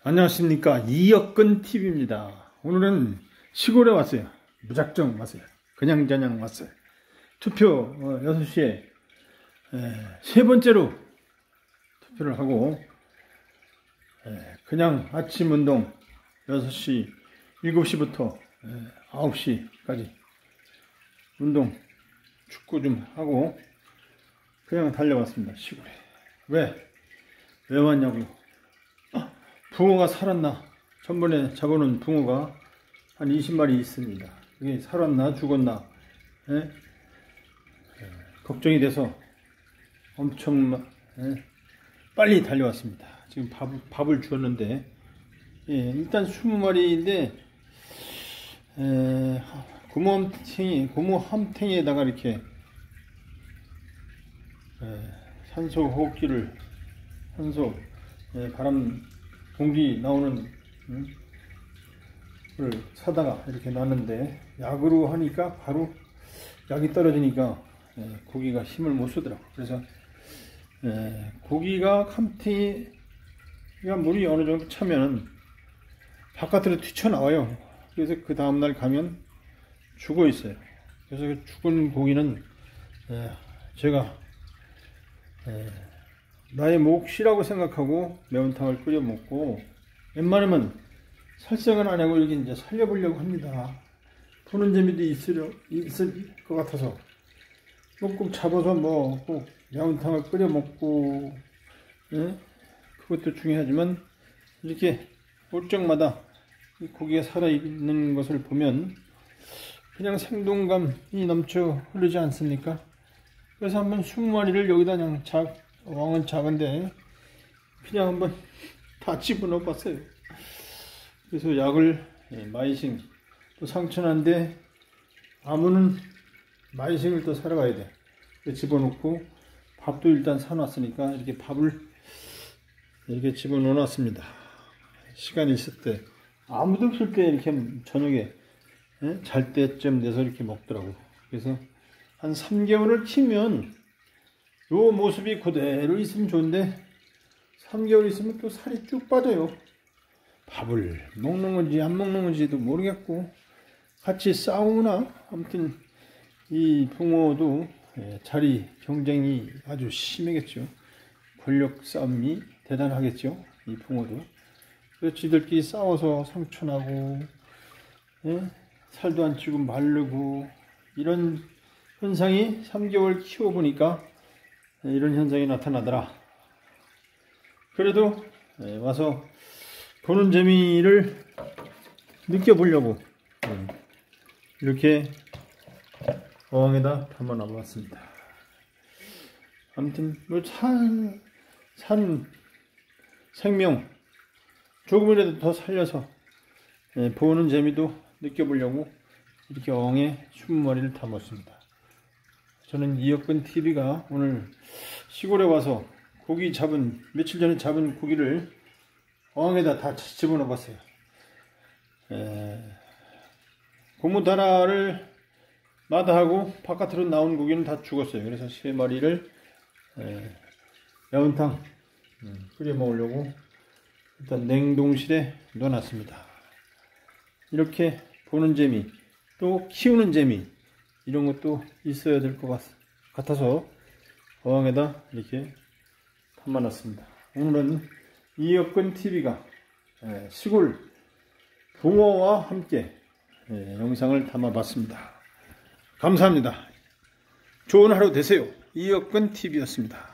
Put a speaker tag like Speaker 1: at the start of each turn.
Speaker 1: 안녕하십니까. 이혁근 TV입니다. 오늘은 시골에 왔어요. 무작정 왔어요. 그냥저냥 왔어요. 투표 6시에 세 번째로 투표를 하고 그냥 아침 운동 6시 7시부터 9시까지 운동 축구 좀 하고 그냥 달려왔습니다. 시골에. 왜 왔냐고요? 붕어가 살았나? 전번에 잡아놓은 붕어가 한 20마리 있습니다. 그게 살았나 죽었나? 걱정이 돼서 엄청 빨리 달려왔습니다. 지금 밥을 주었는데 일단 20마리인데 고무 함탱이에다가 이렇게 산소 호흡기를 바람 공기 나오는 걸 사다가 이렇게 놨는데 약으로 하니까 바로 약이 떨어지니까 고기가 힘을 못 쓰더라고. 그래서 고기가 함탱이가 물이 어느 정도 차면 바깥으로 튀쳐나와요. 그래서 그 다음날 가면 죽어 있어요. 그래서 그 죽은 고기는 제가 나의 몫이라고 생각하고 매운탕을 끓여 먹고, 웬만하면 살생은 안 하고 이렇게 이제 살려보려고 합니다. 보는 재미도 있을 것 같아서 꼭 잡아서 꼭 매운탕을 끓여 먹고, 그것도 중요하지만 이렇게 올 적마다 이 고기가 살아있는 것을 보면 그냥 생동감이 넘쳐 흐르지 않습니까? 그래서 한번 20마리를 여기다 그냥 왕은 작은데 그냥 한번 다 집어넣어 봤어요. 그래서 약을 마이싱 또 상처난데 아무는 마이싱을 또 사러 가야 돼. 집어넣고 밥도 일단 사놨으니까 이렇게 밥을 이렇게 집어넣어 놨습니다. 시간이 있을 때 아무도 없을 때 이렇게 저녁에 잘 때쯤 돼서 이렇게 먹더라고. 그래서 한 3개월을 키면 요 모습이 그대로 있으면 좋은데 3개월 있으면 또 살이 쭉 빠져요. 밥을 먹는 건지 안 먹는 건지도 모르겠고 같이 싸우나? 아무튼 이 붕어도 자리 경쟁이 아주 심하겠죠. 권력 싸움이 대단하겠죠. 이 붕어도. 그래서 지들끼리 싸워서 상처나고 살도 안 찌고 마르고 이런 현상이 3개월 키워보니까 이런 현상이 나타나더라. 그래도 와서 보는 재미를 느껴보려고 이렇게 어항에다 담아 놔봤습니다. 아무튼 산 생명 조금이라도 더 살려서 보는 재미도 느껴보려고 이렇게 어항에 20마리를 담았습니다. 저는 이혁근 TV가 오늘 시골에 와서 며칠 전에 잡은 고기를 어항에다 다 집어넣어 봤어요. 고무다라를 마다하고 바깥으로 나온 고기는 다 죽었어요. 그래서 3마리를 매운탕 끓여 먹으려고 일단 냉동실에 넣어놨습니다. 이렇게 보는 재미, 또 키우는 재미, 이런 것도 있어야 될 것 같아서 어항에다 이렇게 담아놨습니다. 오늘은 이혁근 TV가 시골 붕어와 함께 영상을 담아봤습니다. 감사합니다. 좋은 하루 되세요. 이혁근 TV였습니다.